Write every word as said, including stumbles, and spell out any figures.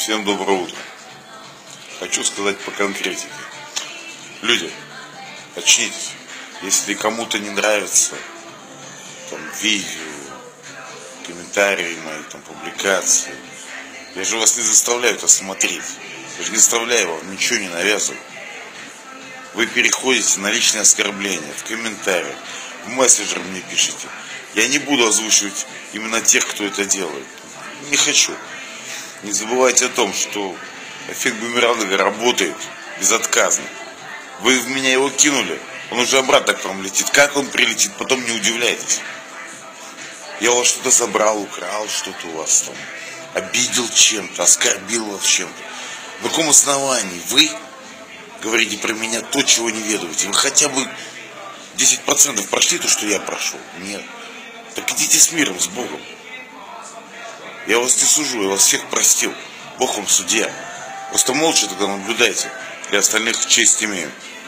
Всем доброе утро. Хочу сказать по конкретике. Люди, очнитесь. Если кому-то не нравится там, видео, комментарии мои, там, публикации, я же вас не заставляю это смотреть. Я же не заставляю вам, ничего не навязываю. Вы переходите на личные оскорбления в комментариях, в мессенджер мне пишите. Я не буду озвучивать именно тех, кто это делает. Не хочу. Не забывайте о том, что эффект бумеранга работает безотказно. Вы в меня его кинули, он уже обратно к вам летит. Как он прилетит, потом не удивляйтесь. Я у вас что-то забрал, украл, что-то у вас там, обидел чем-то, оскорбил вас чем-то. На каком основании вы говорите про меня то, чего не ведаете? Вы хотя бы десять процентов прошли то, что я прошел? Нет. Так идите с миром, с Богом. Я вас не сужу, я вас всех простил. Бог вам судья. Просто молча тогда наблюдайте. Для остальных честь имею.